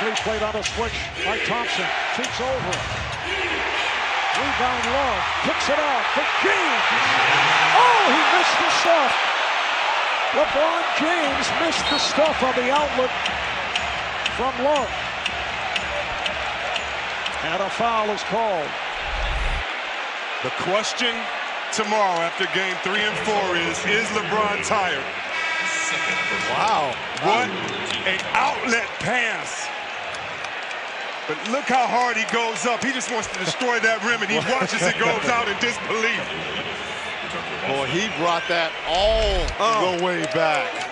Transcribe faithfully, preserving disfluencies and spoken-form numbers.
Quickly played on a switch by Thompson. Shoots over. Rebound Love. Kicks it out for James. Oh, he missed the stuff. LeBron James missed the stuff on the outlet from Love. And a foul is called. The question tomorrow after game three and four is, is LeBron tired? Wow. What an outlet pass. But look how hard he goes up. He just wants to destroy that rim, and he watches it goes out in disbelief. Boy, he brought that all oh. the way back.